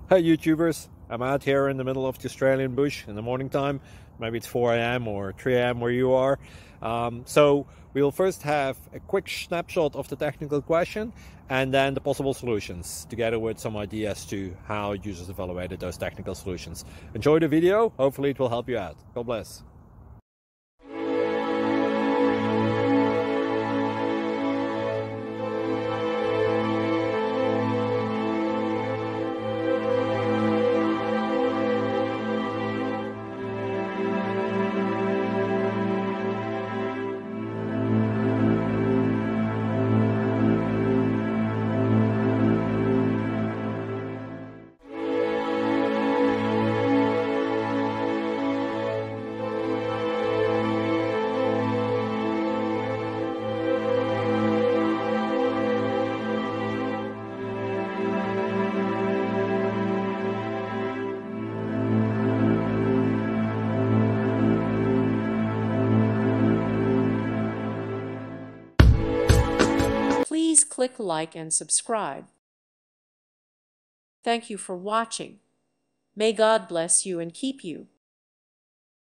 Hey YouTubers, I'm out here in the middle of the Australian bush in the morning time. Maybe it's 4 a.m. or 3 a.m. where you are. So we'll first have a quick snapshot of the technical question and then the possible solutions, together with some ideas to how users evaluated those technical solutions. Enjoy the video, hopefully it will help you out. God bless. Please click like and subscribe. Thank you for watching. May God bless you and keep you.